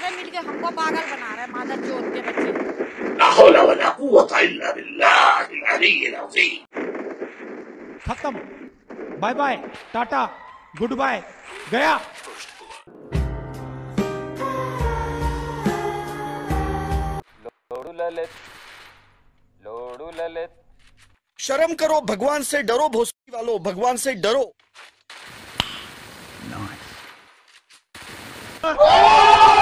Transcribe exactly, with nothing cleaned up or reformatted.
सारे मिलके हमको पागल बना रहे हैं, मादर चोद के बच्चे। ला हौला वला कुव्वता इल्ला बिल्लाहिल अलीय्यिल अज़ीम। खत्म, bye bye, tata, goodbye, गया। लोडू ललित, लोडू ललित। शर्म करो, भगवान से डरो, भोसड़ी वालों, भगवान से डरो। Nice.